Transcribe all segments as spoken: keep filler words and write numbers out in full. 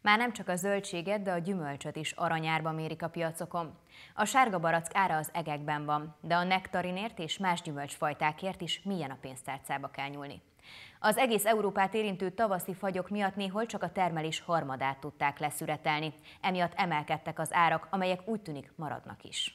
Már nem csak a zöldséget, de a gyümölcsöt is aranyárba mérik a piacokon. A sárga barack ára az egekben van, de a nektarinért és más gyümölcsfajtákért is mélyen a pénztárcába kell nyúlni. Az egész Európát érintő tavaszi fagyok miatt néhol csak a termelés harmadát tudták leszüretelni. Emiatt emelkedtek az árak, amelyek úgy tűnik maradnak is.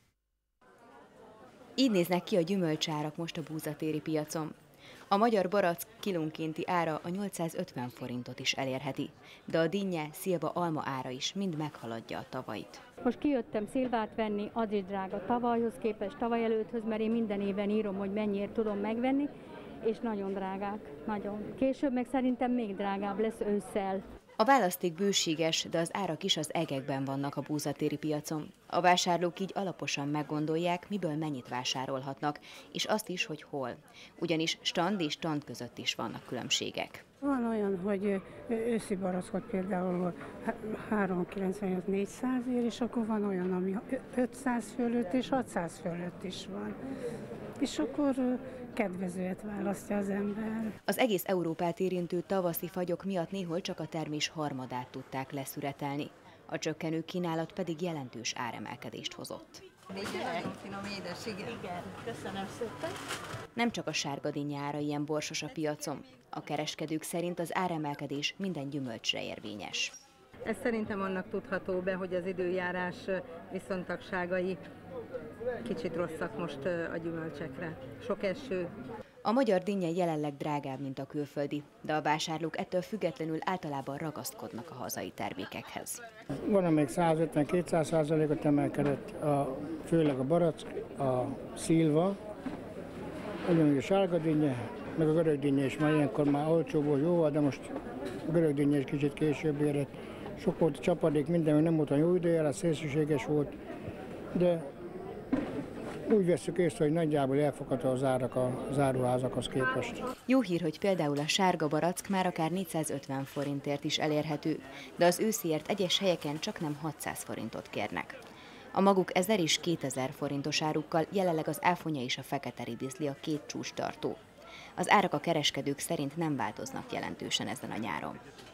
Így néznek ki a gyümölcsárak most a búzatéri piacon. A magyar barack kilónkénti ára a nyolcszázötven forintot is elérheti, de a dinnye, szilva, alma ára is mind meghaladja a tavait. Most kijöttem szilvát venni, az is drága tavalyhoz képest, tavaly előtthöz, mert én minden évben írom, hogy mennyiért tudom megvenni, és nagyon drágák, nagyon. Később meg szerintem még drágább lesz ősszel. A választék bőséges, de az árak is az egekben vannak a búzatéri piacon. A vásárlók így alaposan meggondolják, miből mennyit vásárolhatnak, és azt is, hogy hol. Ugyanis stand és stand között is vannak különbségek. Van olyan, hogy őszi barackot például háromszázkilencvenöt négyszáz ér, és akkor van olyan, ami ötszáz fölött és hatszáz fölött is van. És akkor kedvezőet választja az ember. Az egész Európát érintő tavaszi fagyok miatt néhol csak a termés harmadát tudták leszüretelni. A csökkenő kínálat pedig jelentős áremelkedést hozott. Igen, finom édes, igen. Igen, köszönöm szépen. Nem csak a sárga dinnye ára ilyen borsos a piacon. A kereskedők szerint az áremelkedés minden gyümölcsre érvényes. Ez szerintem annak tudható be, hogy az időjárás viszontagságai kicsit rosszak most a gyümölcsekre. Sok eső. A magyar dinnye jelenleg drágább, mint a külföldi, de a vásárlók ettől függetlenül általában ragaszkodnak a hazai termékekhez. Van, amelyik százötven-kétszáz százalékot emelkedett, a, főleg a barack, a szilva, ugyanúgy a sárga dinnye, meg a görög dinnye is már ilyenkor már olcsó volt, jó, de most a görög dinnye is kicsit később érett. Sok volt a csapadék, minden nem volt a jó időjárás, szélsőséges volt, de úgy vesszük észre, hogy nagyjából elfogható az árak az áruházakhoz képest. Jó hír, hogy például a sárga barack már akár négyszázötven forintért is elérhető, de az ősziért egyes helyeken csak nem hatszáz forintot kérnek. A maguk ezer és kétezer forintos árukkal jelenleg az áfonya és a fekete ribizli a két csúcstartó. Az árak a kereskedők szerint nem változnak jelentősen ezen a nyáron.